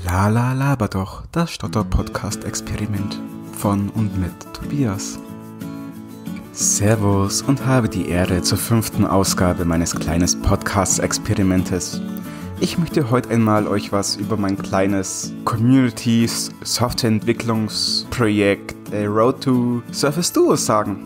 Laber doch, das Stotter-Podcast-Experiment von und mit Tobias. Servus und habe die Ehre zur 5. Ausgabe meines kleinen Podcast-Experimentes. Ich möchte heute einmal euch was über mein kleines Community-Softwareentwicklungsprojekt Road to Surface Duo sagen.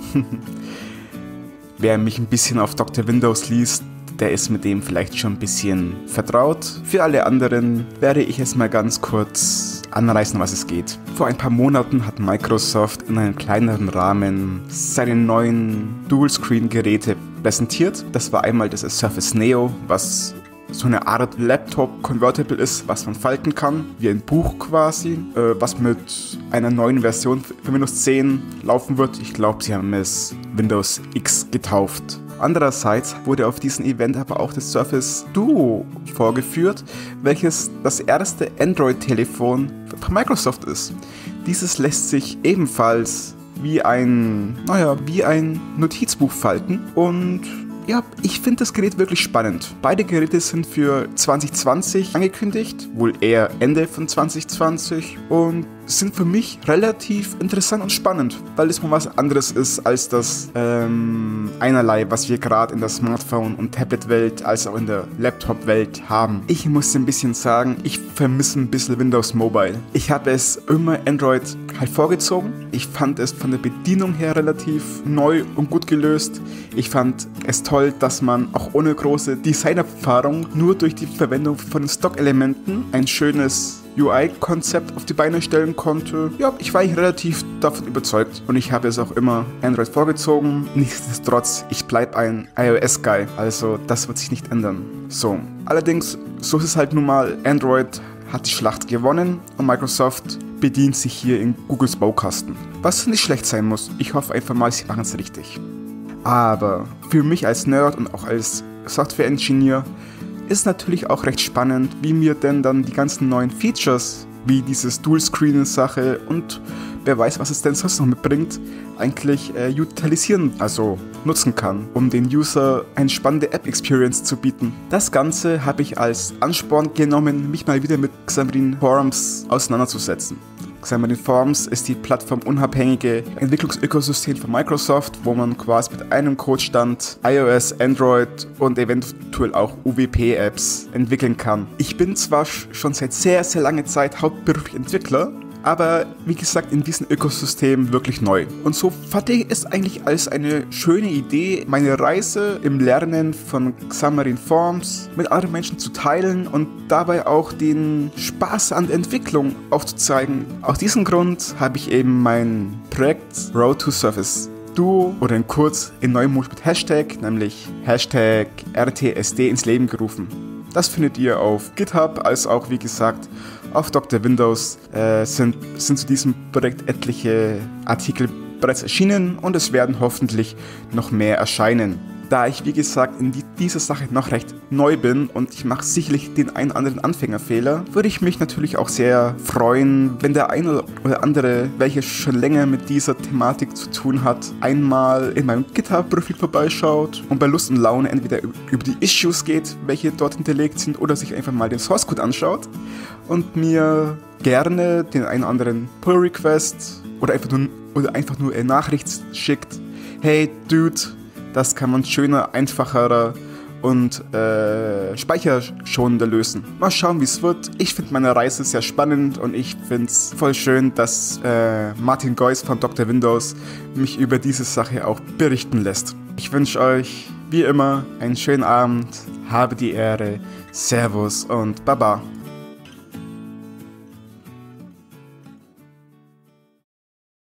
Wer mich ein bisschen auf Dr. Windows liest, der ist mit dem vielleicht schon ein bisschen vertraut. Für alle anderen werde ich es mal ganz kurz anreißen, was es geht. Vor ein paar Monaten hat Microsoft in einem kleineren Rahmen seine neuen Dual-Screen-Geräte präsentiert. Das war einmal das Surface Neo, was so eine Art Laptop-Convertible ist, was man falten kann, wie ein Buch quasi, was mit einer neuen Version für Windows 10 laufen wird. Ich glaube, sie haben es Windows X getauft. Andererseits wurde auf diesem Event aber auch das Surface Duo vorgeführt, welches das erste Android-Telefon von Microsoft ist. Dieses lässt sich ebenfalls wie ein Notizbuch falten und ja, ich finde das Gerät wirklich spannend. Beide Geräte sind für 2020 angekündigt, wohl eher Ende von 2020 und sind für mich relativ interessant und spannend, weil es mal was anderes ist als das einerlei, was wir gerade in der Smartphone- und Tablet-Welt als auch in der Laptop-Welt haben. Ich muss ein bisschen sagen, ich vermisse ein bisschen Windows Mobile. Ich habe es immer Android halt vorgezogen. Ich fand es von der Bedienung her relativ neu und gut gelöst. Ich fand es toll, dass man auch ohne große Designerfahrung nur durch die Verwendung von Stockelementen ein schönes UI-Konzept auf die Beine stellen konnte. Ja, ich war relativ davon überzeugt und ich habe es auch immer Android vorgezogen. Nichtsdestotrotz, ich bleibe ein iOS-Guy, also das wird sich nicht ändern. So, allerdings, so ist es halt nun mal, Android hat die Schlacht gewonnen und Microsoft bedient sich hier in Googles Baukasten. Was nicht schlecht sein muss, ich hoffe einfach mal, sie machen es richtig. Aber für mich als Nerd und auch als Software-Engineer ist natürlich auch recht spannend, wie mir denn dann die ganzen neuen Features, wie dieses Dual-Screen-Sache und wer weiß, was es denn sonst noch mitbringt, eigentlich utilisieren, also nutzen kann, um den User eine spannende App-Experience zu bieten. Das Ganze habe ich als Ansporn genommen, mich mal wieder mit Xamarin Forms auseinanderzusetzen. Xamarin Forms ist die plattformunabhängige Entwicklungsökosystem von Microsoft, wo man quasi mit einem Codestand iOS, Android und eventuell auch UWP-Apps entwickeln kann. Ich bin zwar schon seit sehr, sehr langer Zeit hauptberuflich Entwickler, aber wie gesagt in diesem Ökosystem wirklich neu. Und so fand ich es eigentlich als eine schöne Idee, meine Reise im Lernen von Xamarin Forms mit anderen Menschen zu teilen und dabei auch den Spaß an der Entwicklung aufzuzeigen. Aus diesem Grund habe ich eben mein Projekt Road to Surface Duo oder in kurz in neuem Mut mit Hashtag, nämlich Hashtag RTSD ins Leben gerufen. Das findet ihr auf GitHub, als auch wie gesagt auf Dr. Windows sind zu diesem Projekt etliche Artikel bereits erschienen und es werden hoffentlich noch mehr erscheinen. Da ich, wie gesagt, in dieser Sache noch recht neu bin und ich mache sicherlich den einen oder anderen Anfängerfehler, würde ich mich natürlich auch sehr freuen, wenn der eine oder andere, welcher schon länger mit dieser Thematik zu tun hat, einmal in meinem GitHub-Profil vorbeischaut und bei Lust und Laune entweder über die Issues geht, welche dort hinterlegt sind, oder sich einfach mal den Source-Code anschaut und mir gerne den einen oder anderen Pull-Request oder einfach nur eine Nachricht schickt. Hey, Dude, das kann man schöner, einfacher und speicherschonender lösen. Mal schauen, wie es wird. Ich finde meine Reise sehr spannend und ich finde es voll schön, dass Martin Geuss von Dr. Windows mich über diese Sache auch berichten lässt. Ich wünsche euch, wie immer, einen schönen Abend, habe die Ehre, Servus und Baba.